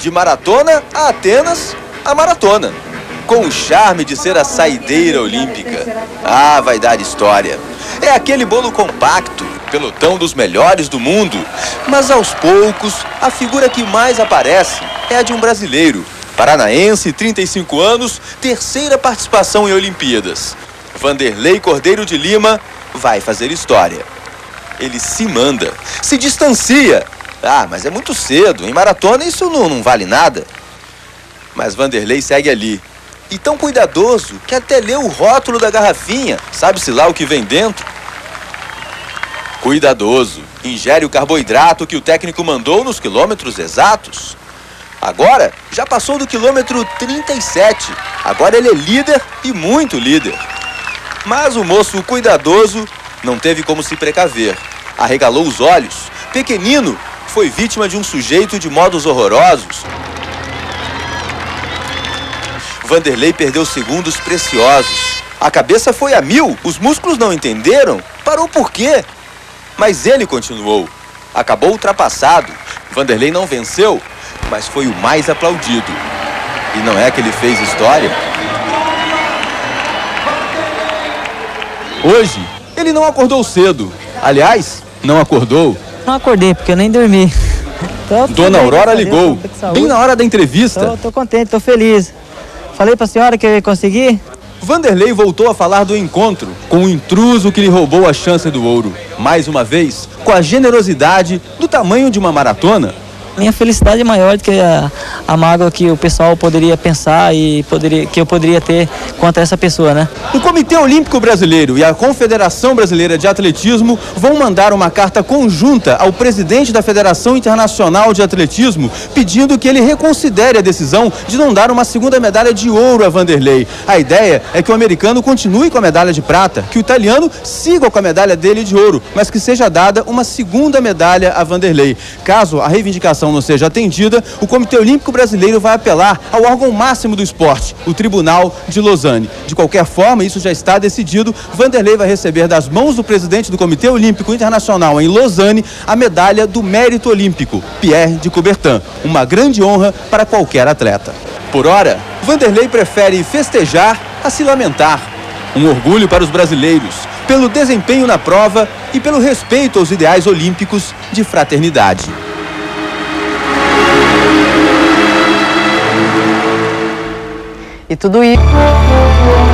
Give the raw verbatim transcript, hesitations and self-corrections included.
De maratona a Atenas, a maratona. Com o charme de ser a saideira olímpica. Ah, vai dar história. É aquele bolo compacto, pelotão dos melhores do mundo. Mas aos poucos, a figura que mais aparece é a de um brasileiro. Paranaense, trinta e cinco anos, terceira participação em Olimpíadas. Vanderlei Cordeiro de Lima vai fazer história. Ele se manda, se distancia. Ah, mas é muito cedo. Em maratona isso não, não vale nada. Mas Vanderlei segue ali. E tão cuidadoso que até leu o rótulo da garrafinha. Sabe-se lá o que vem dentro? Cuidadoso. Ingere o carboidrato que o técnico mandou nos quilômetros exatos. Agora, já passou do quilômetro trinta e sete. Agora ele é líder e muito líder. Mas o moço cuidadoso não teve como se precaver. Arregalou os olhos. Pequenino, foi vítima de um sujeito de modos horrorosos. Vanderlei perdeu segundos preciosos. A cabeça foi a mil, os músculos não entenderam. Parou por quê? Mas ele continuou. Acabou ultrapassado. Vanderlei não venceu, mas foi o mais aplaudido. E não é que ele fez história? Hoje, ele não acordou cedo. Aliás, não acordou. Não acordei, porque eu nem dormi. Tô, Dona bem, Aurora Deus, ligou, bem na hora da entrevista. Tô, tô contente, tô feliz. Falei pra senhora que eu ia conseguir. Vanderlei voltou a falar do encontro com o intruso que lhe roubou a chance do ouro. Mais uma vez, com a generosidade do tamanho de uma maratona. Minha felicidade é maior do que a, a mágoa que o pessoal poderia pensar e poderia, que eu poderia ter quanto a essa pessoa, né? O Comitê Olímpico Brasileiro e a Confederação Brasileira de Atletismo vão mandar uma carta conjunta ao presidente da Federação Internacional de Atletismo pedindo que ele reconsidere a decisão de não dar uma segunda medalha de ouro a Vanderlei. A ideia é que o americano continue com a medalha de prata, que o italiano siga com a medalha dele de ouro, mas que seja dada uma segunda medalha a Vanderlei. Caso a reivindicação não seja atendida, o Comitê Olímpico Brasileiro vai apelar ao órgão máximo do esporte, o Tribunal de Lausanne. De qualquer forma, isso já está decidido. Vanderlei vai receber das mãos do presidente do Comitê Olímpico Internacional em Lausanne a medalha do Mérito Olímpico, Pierre de Coubertin. Uma grande honra para qualquer atleta. Por ora, Vanderlei prefere festejar a se lamentar. Um orgulho para os brasileiros, pelo desempenho na prova e pelo respeito aos ideais olímpicos de fraternidade. E tudo isso...